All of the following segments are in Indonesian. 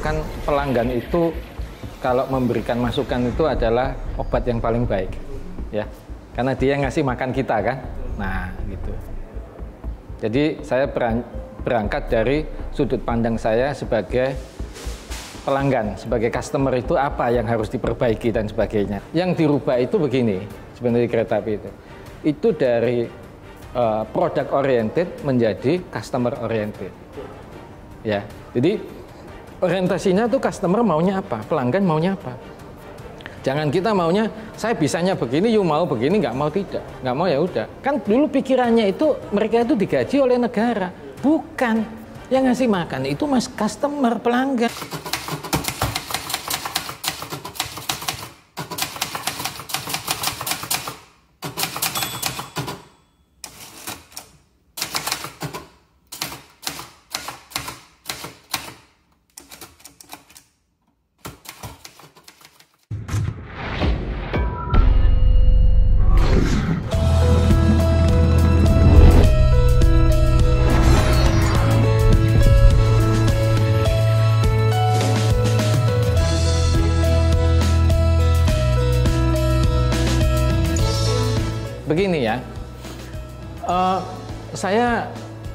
mengatakan pelanggan itu kalau memberikan masukan itu adalah obat yang paling baik, ya, karena dia ngasih makan kita kan. Nah, gitu. Jadi saya berangkat dari sudut pandang saya sebagai pelanggan, sebagai customer itu apa yang harus diperbaiki dan sebagainya. Yang dirubah itu begini, sebenarnya kereta api itu dari product oriented menjadi customer oriented. Ya, jadi orientasinya tuh customer maunya apa, pelanggan maunya apa. Jangan kita maunya saya bisanya begini, you mau begini, nggak mau tidak, nggak mau ya udah. Kan dulu pikirannya itu mereka itu digaji oleh negara, bukan yang ngasih makan itu mas customer, pelanggan. Begini ya, saya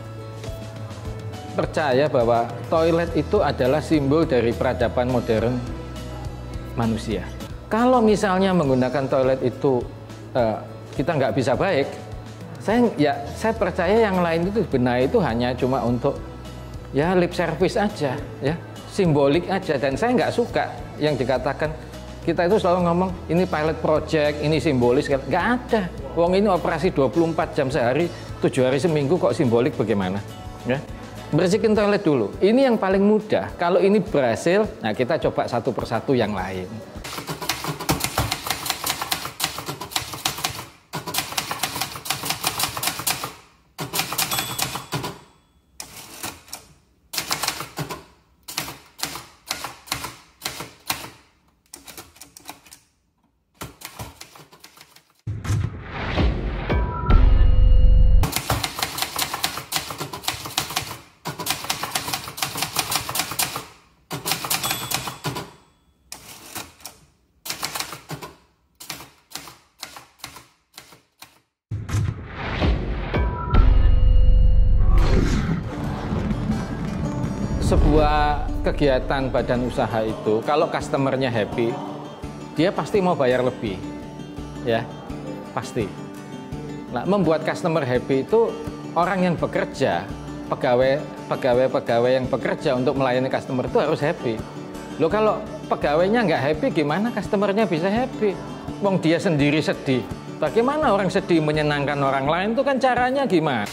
percaya bahwa toilet itu adalah simbol dari peradaban modern manusia. Kalau misalnya menggunakan toilet itu kita nggak bisa baik, saya percaya yang lain itu benar itu hanya cuma untuk ya lip service aja, ya simbolik aja. Dan saya nggak suka yang dikatakan kita itu selalu ngomong ini pilot project, ini simbolis, nggak ada. Wong ini operasi 24 jam sehari, 7 hari seminggu kok simbolik bagaimana? Ya. Bersihin toilet dulu. Ini yang paling mudah. Kalau ini berhasil, nah kita coba satu persatu yang lain. Sebuah kegiatan badan usaha itu, kalau customernya happy, dia pasti mau bayar lebih, ya, pasti. Nah, membuat customer happy itu orang yang bekerja, pegawai yang bekerja untuk melayani customer itu harus happy. Loh, kalau pegawainya nggak happy, gimana customernya bisa happy? Wong dia sendiri sedih. Bagaimana orang sedih menyenangkan orang lain itu kan caranya gimana?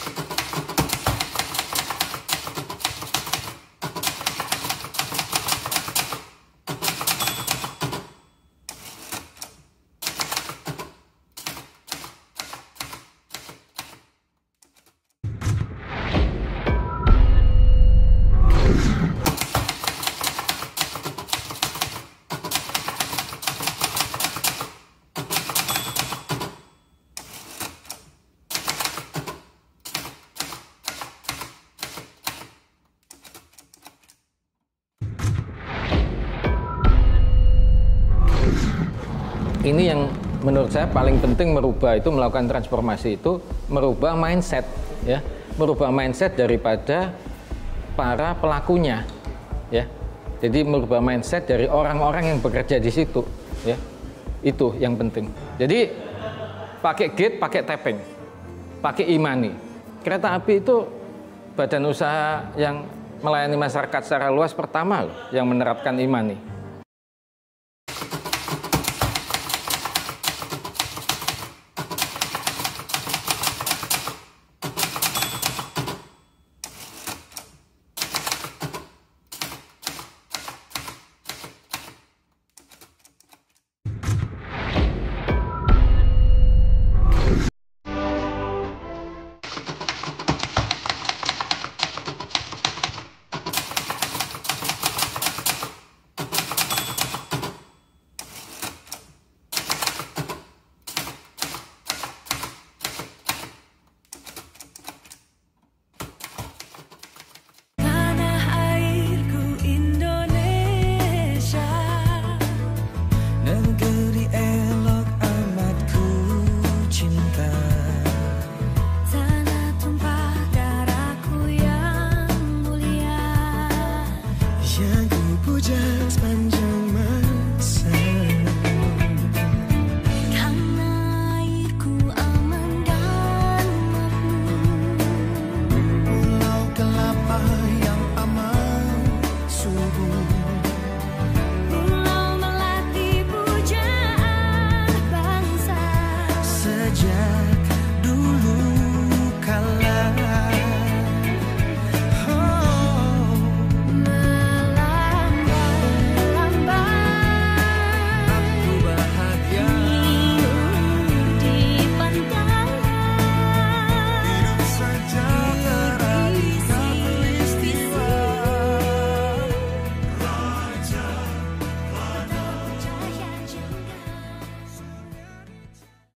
Ini yang menurut saya paling penting merubah itu, melakukan transformasi itu, merubah mindset, ya, merubah mindset daripada para pelakunya, ya. Jadi merubah mindset dari orang-orang yang bekerja di situ, ya. Itu yang penting. Jadi pakai gate, pakai tapping, pakai e-money. Kereta api itu badan usaha yang melayani masyarakat secara luas pertama loh yang menerapkan e-money.